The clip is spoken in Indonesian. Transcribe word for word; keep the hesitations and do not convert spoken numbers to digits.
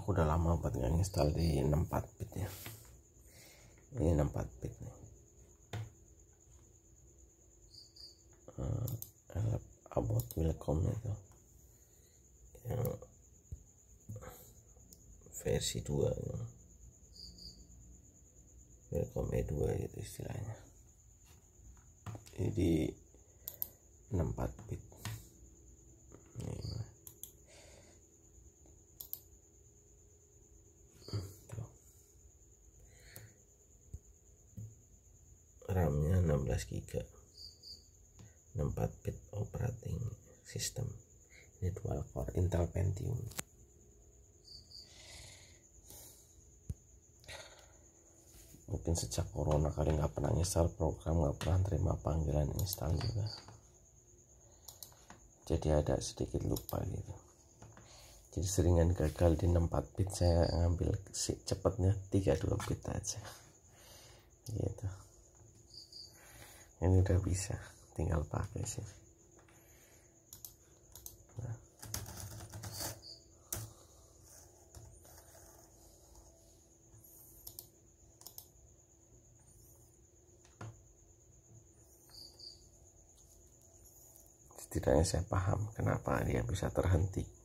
aku udah lama buat nggak install di enam puluh empat bit ya. Ini enam puluh empat bit nih. Uh, about Wilcom itu yang versi dua, Wilcom E dua gitu istilahnya. Jadi enam puluh empat bit. Ini RAM-nya enam belas giga, enam puluh empat bit operating system. Ini dual core Intel Pentium. Mungkin sejak corona kali nggak pernah install program, nggak pernah terima panggilan install juga, jadi ada sedikit lupa gitu. Jadi seringan gagal di enam puluh empat bit, saya ngambil si cepatnya tiga puluh dua bit aja gitu. Ini udah bisa, tinggal pakai sih. Nah. Setidaknya saya paham kenapa dia bisa terhenti.